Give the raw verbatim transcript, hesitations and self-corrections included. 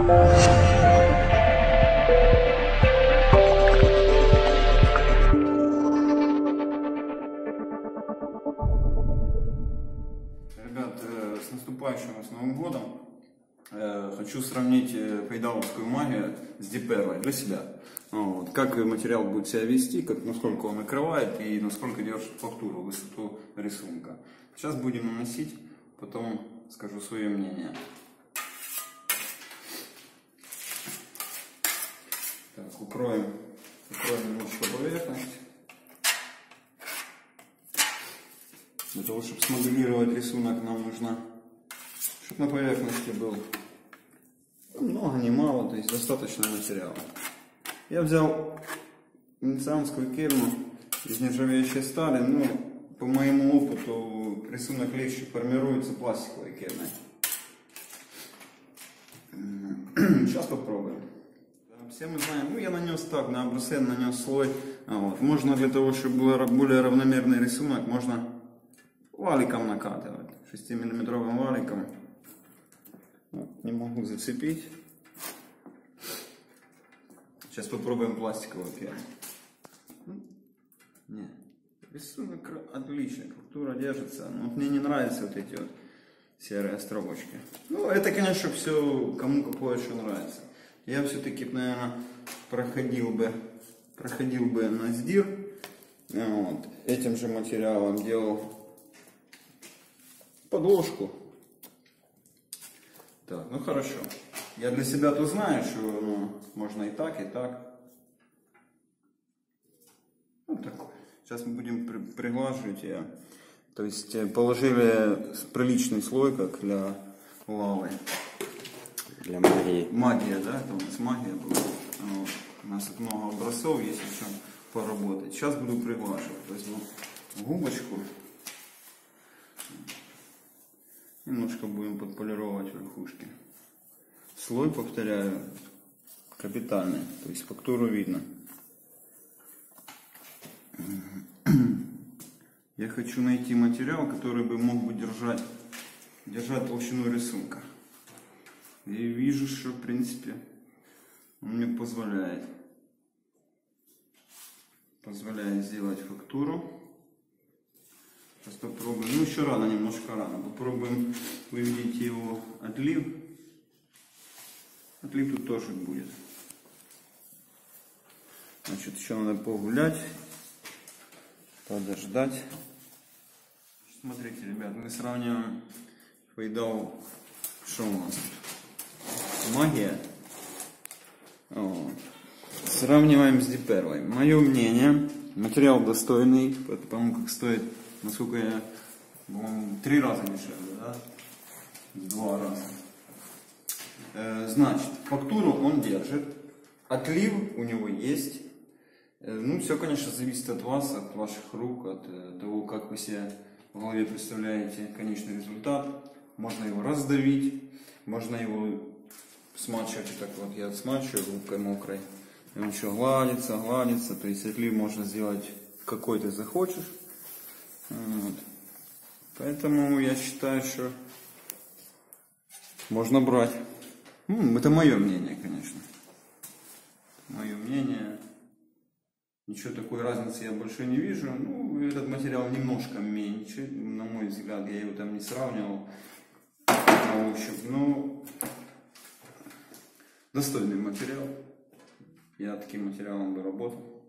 Ребят, с наступающим вас Новым годом! Хочу сравнить фейдаловскую магию с Диперлой для себя. Вот. Как материал будет себя вести, как, насколько он накрывает и насколько держит фактуру, высоту рисунка. Сейчас будем наносить, потом скажу свое мнение. Так, укроем, укроем немножко поверхность. Для того, чтобы смоделировать рисунок, нам нужно, чтобы на поверхности был много, не мало, то есть достаточно материала. Я взял венецианскую кельму из нержавеющей стали, но по моему опыту рисунок легче формируется пластиковой кельмой. Сейчас попробуем. Все мы знаем, ну я нанес так, на брусен нанес слой. Вот. Можно для того, чтобы был более равномерный рисунок, можно валиком накатывать, шестимиллиметровым валиком. Вот, не могу зацепить. Сейчас попробуем пластиковую пену. Нет, рисунок отличный, фактура держится. Но мне не нравятся вот эти вот серые стробочки. Ну, это, конечно, все кому какое что нравится. Я все-таки, наверное, проходил бы, проходил бы на сдир. Вот, этим же материалом делал подложку. Так, ну хорошо. Я для себя-то знаю, что ну, можно и так, и так. Вот такой. Сейчас мы будем при приглаживать ее. То есть положили приличный слой, как для лавы. Для магии. Магия, да? Это у нас магия была. Вот. У нас тут много образцов, есть еще поработать. Сейчас буду приглаживать. Возьму губочку. Немножко будем подполировать верхушки. Слой, повторяю, капитальный, то есть фактуру видно. Я хочу найти материал, который бы мог бы держать, держать толщину рисунка. И вижу, что в принципе он мне позволяет. Позволяет сделать фактуру. Сейчас попробуем, ну еще рано, немножко рано, попробуем выведить его отлив. Отлив тут тоже будет. Значит, еще надо погулять, подождать. Смотрите, ребят, мы сравниваем фейдал, что у нас тут? Магия. Вот. Сравниваем с Диперлой. Мое мнение, материал достойный, потому как стоит, насколько я, по-моему, три раза дешевле, да? Два раза. Э, значит, фактуру он держит, отлив у него есть. Э, ну, все, конечно, зависит от вас, от ваших рук, от э, того, как вы себе в голове представляете конечный результат. Можно его раздавить, можно его смачивать, так вот я смачиваю губкой мокрой. И он еще гладится, гладится, то есть отлив можно сделать какой ты захочешь. Вот. Поэтому я считаю, что можно брать. Ну, это мое мнение, конечно. Мое мнение. Ничего такой разницы я больше не вижу. Ну, этот материал немножко меньше, на мой взгляд, я его там не сравнивал на ощупь. Но достойный материал. Я таким материалом бы работал.